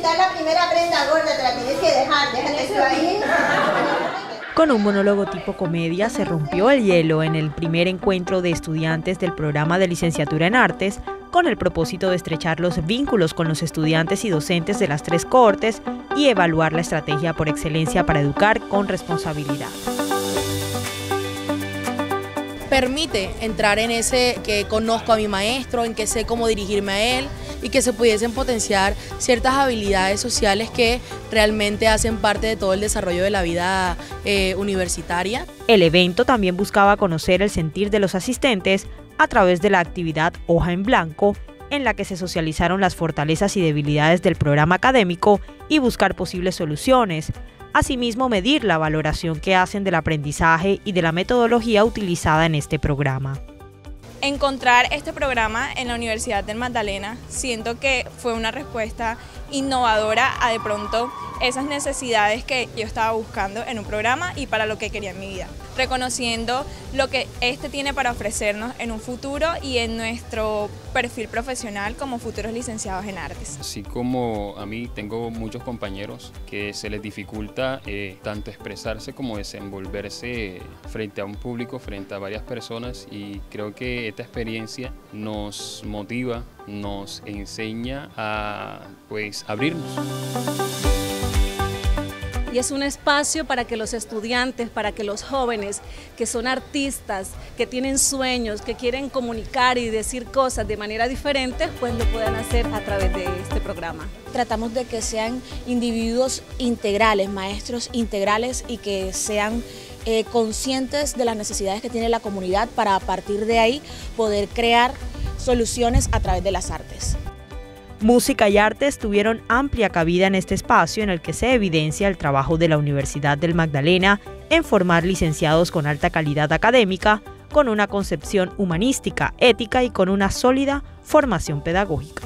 quitar la primera prenda gorda, te la tienes que dejar, déjate eso ahí. Con un monólogo tipo comedia se rompió el hielo en el primer encuentro de estudiantes del programa de licenciatura en artes, con el propósito de estrechar los vínculos con los estudiantes y docentes de las 3 cohortes y evaluar la estrategia por excelencia para educar con responsabilidad. Permite entrar en ese que conozco a mi maestro, en que sé cómo dirigirme a él y que se pudiesen potenciar ciertas habilidades sociales que realmente hacen parte de todo el desarrollo de la vida universitaria. El evento también buscaba conocer el sentir de los asistentes a través de la actividad Hoja en Blanco, en la que se socializaron las fortalezas y debilidades del programa académico y buscar posibles soluciones. Asimismo, medir la valoración que hacen del aprendizaje y de la metodología utilizada en este programa. Encontrar este programa en la Universidad del Magdalena siento que fue una respuesta innovadora a de pronto esas necesidades que yo estaba buscando en un programa y para lo que quería en mi vida, reconociendo lo que este tiene para ofrecernos en un futuro y en nuestro perfil profesional como futuros licenciados en artes. Así como a mí tengo muchos compañeros que se les dificulta tanto expresarse como desenvolverse frente a un público, frente a varias personas, y creo que esta experiencia nos motiva, nos enseña a abrirnos. Y es un espacio para que los estudiantes, para que los jóvenes que son artistas, que tienen sueños, que quieren comunicar y decir cosas de manera diferente, pues lo puedan hacer a través de este programa. Tratamos de que sean individuos integrales, maestros integrales, y que sean conscientes de las necesidades que tiene la comunidad para a partir de ahí poder crear soluciones a través de las artes. Música y artes tuvieron amplia cabida en este espacio en el que se evidencia el trabajo de la Universidad del Magdalena en formar licenciados con alta calidad académica, con una concepción humanística, ética y con una sólida formación pedagógica.